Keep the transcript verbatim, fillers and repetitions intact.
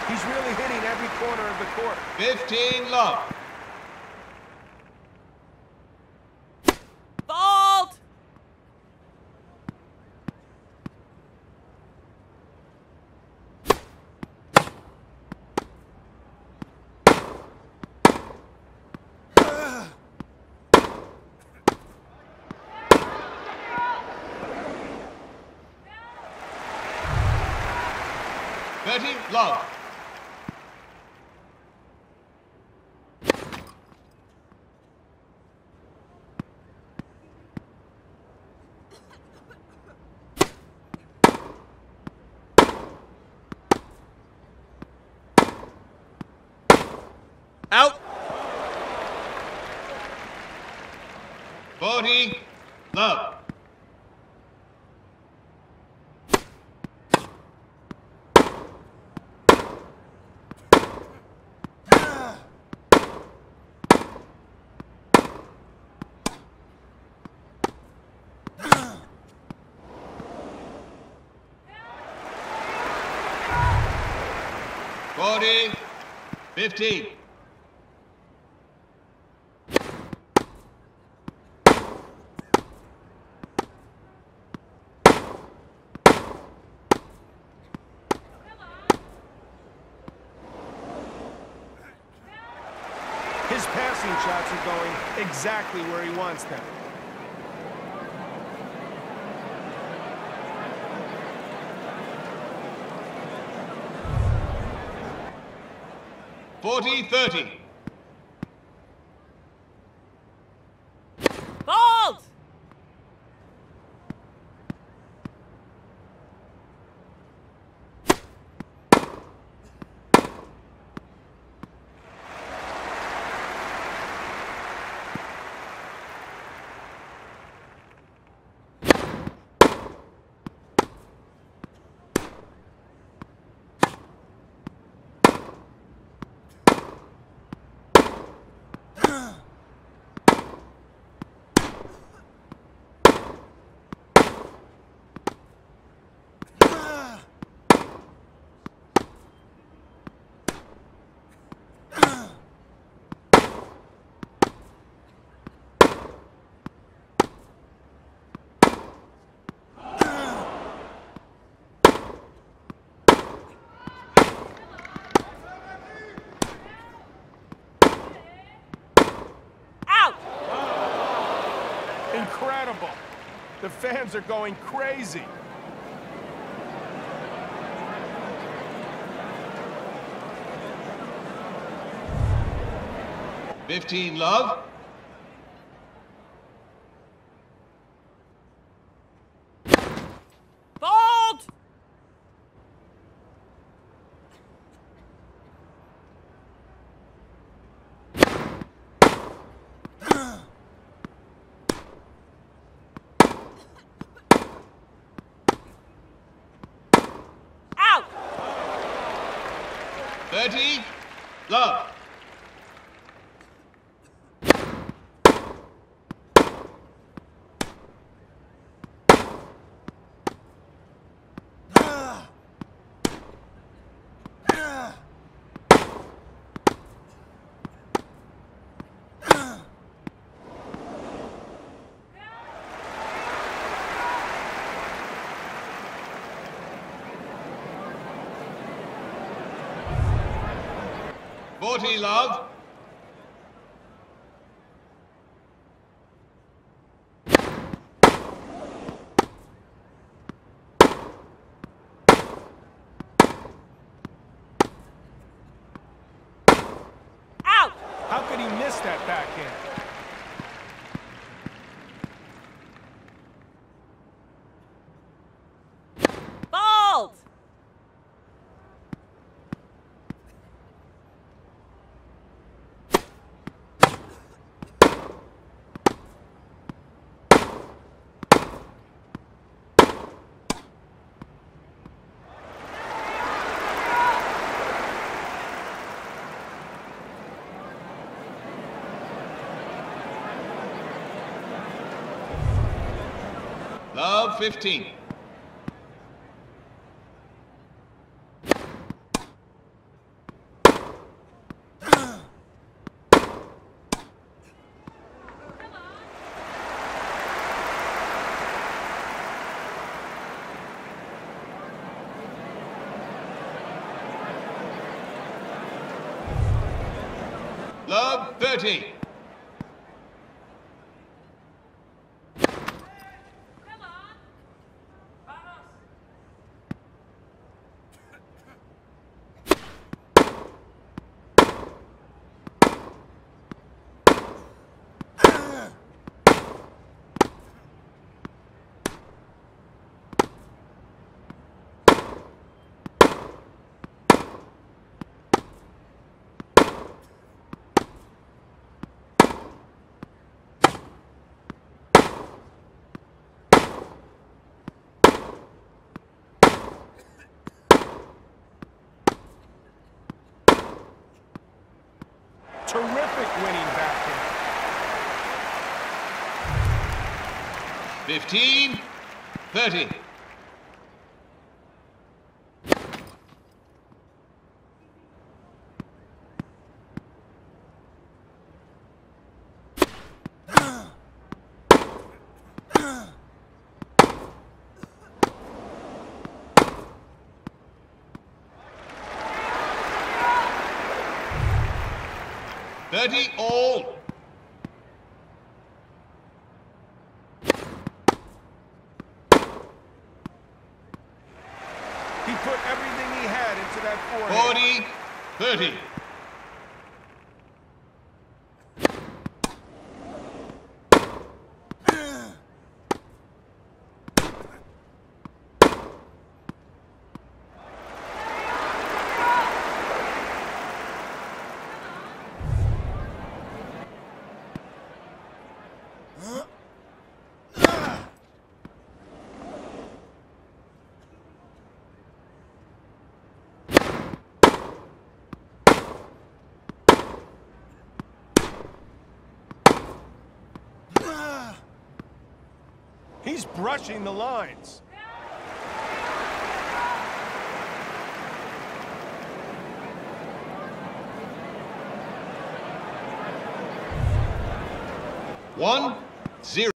He's really hitting every corner of the court. fifteen love. Fault! thirty love. Out! forty love. forty fifteen. His passing shots are going exactly where he wants them. forty thirty. Fault! Incredible. The fans are going crazy. fifteen love. Fault! Out! thirty love. forty love. Out! How could he miss that backhand? Fault! Love fifteen. Love, thirty. Come on. Vamos. Terrific winning backhand. fifteen, thirty. thirty all. He put everything he had into that forehand. forty, thirty. He's brushing the lines. One, zero.